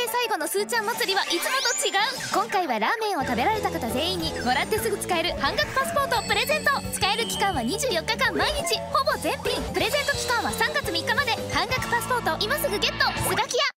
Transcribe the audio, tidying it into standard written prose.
生最後のスーちゃん祭りはいつもと違う。今回はラーメンを食べられた方全員にもらってすぐ使える半額パスポートをプレゼント。使える期間は24日間毎日、ほぼ全品。プレゼント期間は3月3日まで。半額パスポート今すぐゲット。スガキヤ。